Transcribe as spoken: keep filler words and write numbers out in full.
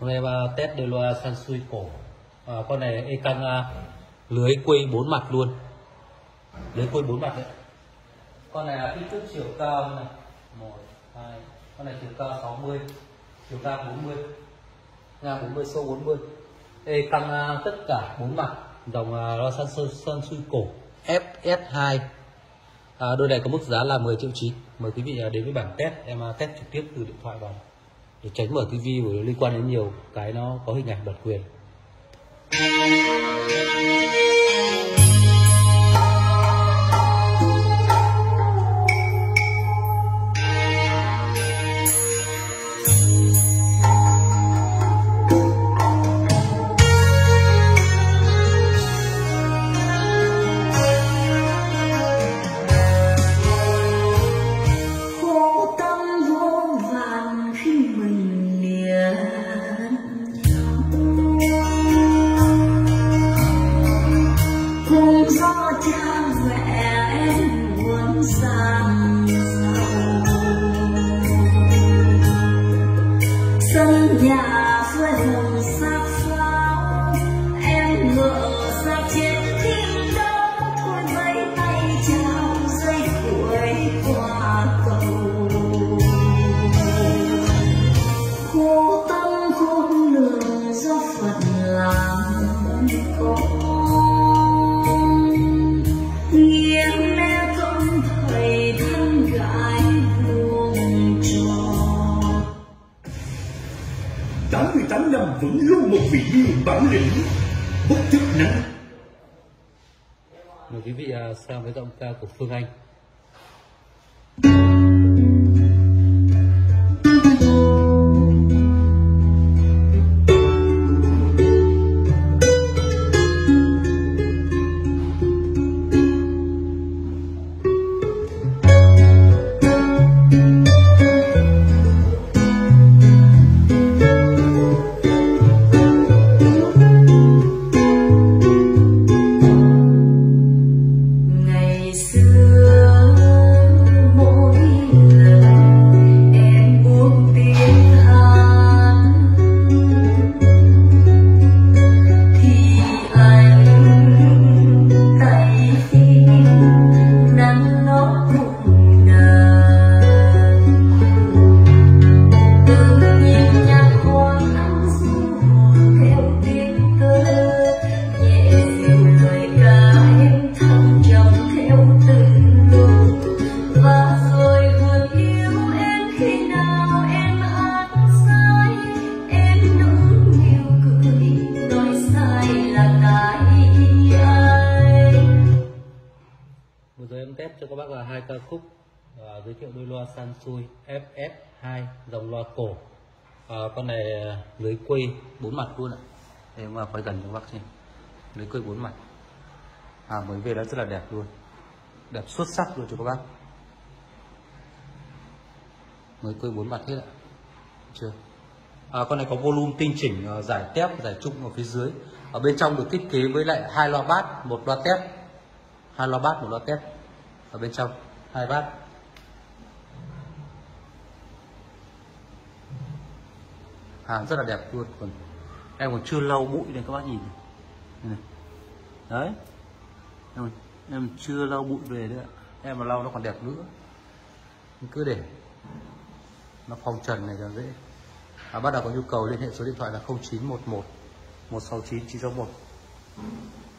Hôm nay em test đôi loa Sansui cổ. À, con này e căng lưới quây bốn mặt luôn, lưới quây bốn mặt đấy. Con này kích thước chiều cao này một hai, con này chiều cao sáu mươi, chiều cao bốn mươi, ngang bốn mươi, sâu bốn mươi. E căng tất cả bốn mặt, dòng loa Sansui, Sansui cổ ép ét hai. À, đôi này có mức giá là mười triệu chín. Mời quý vị đến với bảng test, em test trực tiếp từ điện thoại vào để tránh mở tivi bởi liên quan đến nhiều cái nó có hình ảnh bản quyền. Sân nhà với hồng sắc pháo, em ngỡ ra trên thiên đông, thôi vẫy tay chào dây cuối qua cầu. Khô tâm khôn lường do Phật làm con, nghiêng mẹ con thầy thân gái buông tròn. tám mươi tám năm vẫn luôn một vị như bản lĩnh bất chấp nắng. Mời quý vị sang với giọng ca của Phương Anh. Bây giờ em test cho các bác là hai ca khúc, à, giới thiệu đôi loa Sansui ép ét hai dòng loa cổ. À, con này lưới quây bốn mặt luôn ạ. Em quay gần cho các bác xem, lưới quây bốn mặt. À, mới về đã rất là đẹp luôn, đẹp xuất sắc luôn cho các bác. Lưới quây bốn mặt hết ạ, chưa? À, con này có volume tinh chỉnh, giải tép, giải trung ở phía dưới. Ở bên trong được thiết kế với lại hai loa bass, một loa tép, hai loa bass, một loa tép ở bên trong, hai bass. Hàng rất là đẹp luôn, còn em còn chưa lau bụi đây các bác nhìn này. Đấy, em, em chưa lau bụi về nữa, em mà lau nó còn đẹp nữa. Cứ để nó phòng trần này cho dễ. À, bắt đầu có nhu cầu liên hệ số điện thoại là không chín một một một sáu chín chín sáu một.